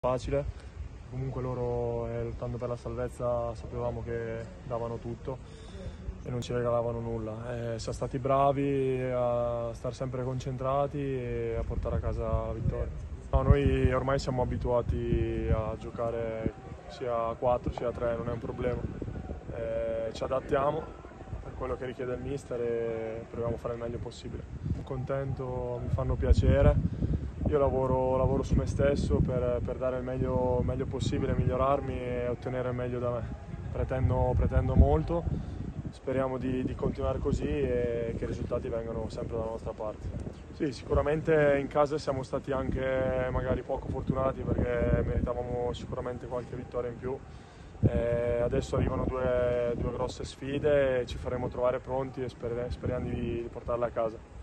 Facile, comunque loro lottando per la salvezza sapevamo che davano tutto e non ci regalavano nulla. Siamo stati bravi a stare sempre concentrati e a portare a casa la vittoria. No, noi ormai siamo abituati a giocare sia a 4 sia a 3, non è un problema. Ci adattiamo per quello che richiede il mister e proviamo a fare il meglio possibile. Sono contento, mi fanno piacere. Io lavoro su me stesso per dare il meglio possibile, migliorarmi e ottenere il meglio da me. Pretendo molto, speriamo di continuare così e che i risultati vengano sempre dalla nostra parte. Sì, sicuramente in casa siamo stati anche magari poco fortunati perché meritavamo sicuramente qualche vittoria in più. Adesso arrivano due grosse sfide e ci faremo trovare pronti e speriamo di portarle a casa.